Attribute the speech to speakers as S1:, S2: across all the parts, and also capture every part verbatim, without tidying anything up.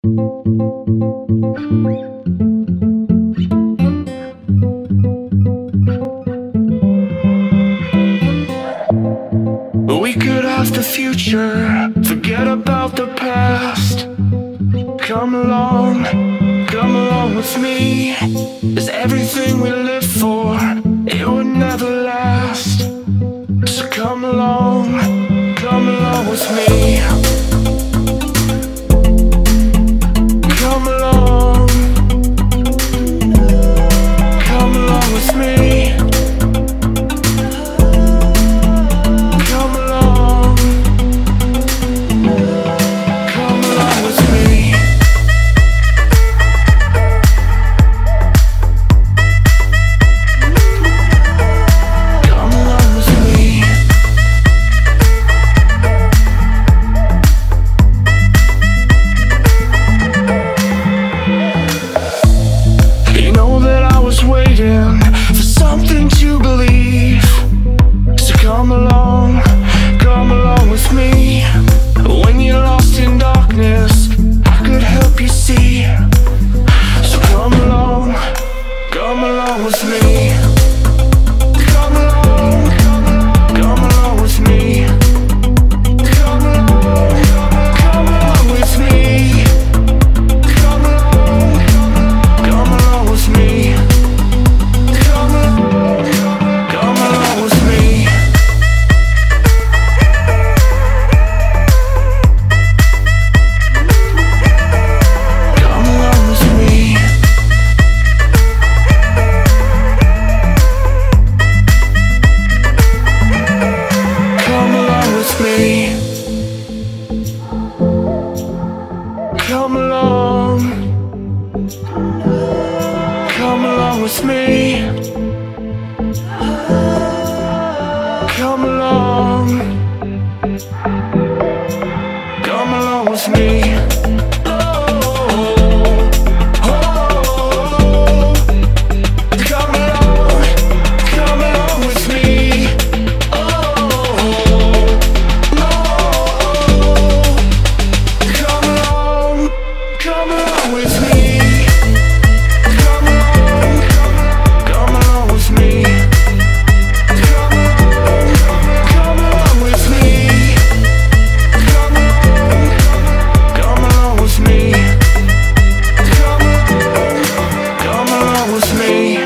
S1: We could have the future, forget about the past. Come along, come along with me. It's everything we live for, it would never last. So come along, come along with me. Come along, come along with me. Come along, come along with me. Come along with me. You know that I was waiting for something to believe. So come along, come along with me. When you're lost in darkness, I could help you see. So come along, come along with me. Come along, come along with me. Come along, come along with me. Come along, come along with me. Come along, come along with me. Come along with me. Come along with me. Come along. Come along with me. Come along. Come along with me. Oh, oh, come along, come along with me. Oh, oh, come along, come along with me. Come along, come along with me. Come along, come along with me. Come along, come along with me. Come along, come along with me.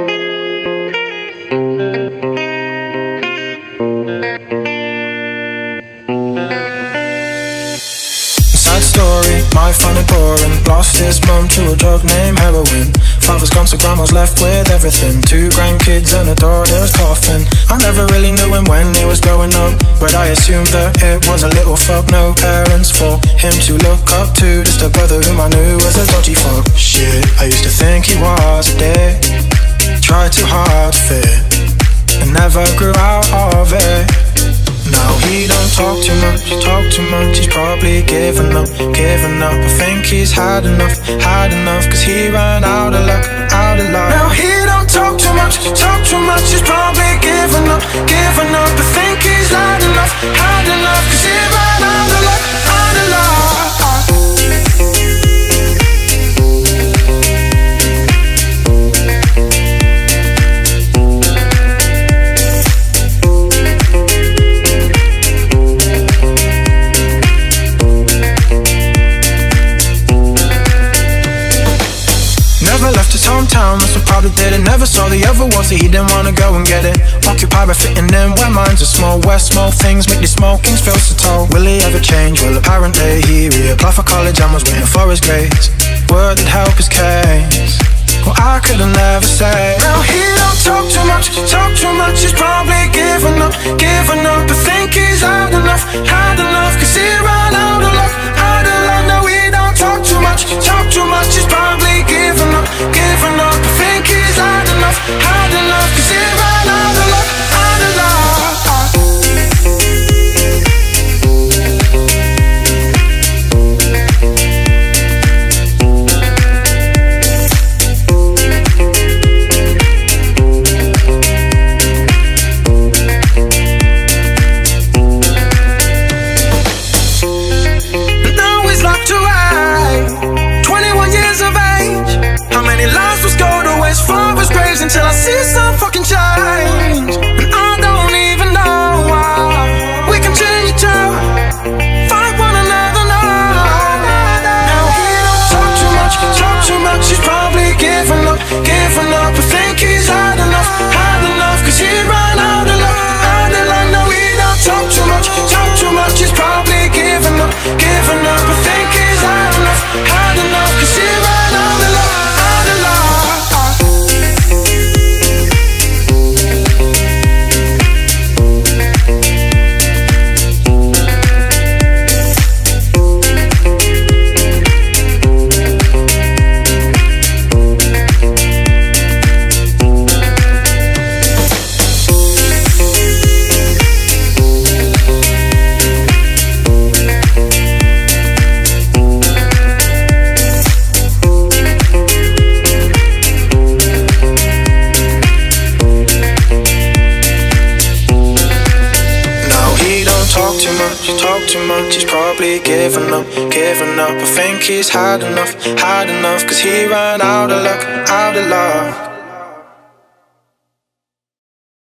S2: Sad story, might find it boring. Lost his mum to a drug named heroin. Father's gone so grandma's left with everything. Two grandkids and a daughter's coffin. I never really knew him when he was growing up, but I assumed that it was a little fuck. No parents for him to look up to, just a brother whom I knew was a dodgy fuck. Shit, I used to think he was a dick. Tried too hard to fit and never grew out of it. Now he don't talk too much, talk too much. He's probably given up, given up. I think he's had enough, had enough. Cause he ran out of luck, out of luck. Now he don't talk too much, talk too much. He's probably given up, given up. I think he's had enough, had enough. Cause he ran out of luck, out of luck. Never left his hometown, that's what probably did it. Never saw the other world, so he didn't wanna go and get it. Occupied by fitting in where minds are small. Where small things make these small kings feel so tall. Will he ever change? Well, apparently he reapplied for college and was waiting for his grades. Word that help his case, well, I couldn't never say. Now he don't talk too much, talk too much. He's probably given up, given up. I think he's had enough, had enough. Cause he ran out of luck, out of luck. Now he don't talk too much, talk too much. He's probably given up, given up. I think he's had enough, had enough. Cause he ran out of luck, out of luck. too much, talk too much. He's probably given up, given up. I think he's had enough, had enough. Cause he ran out of luck, out of luck.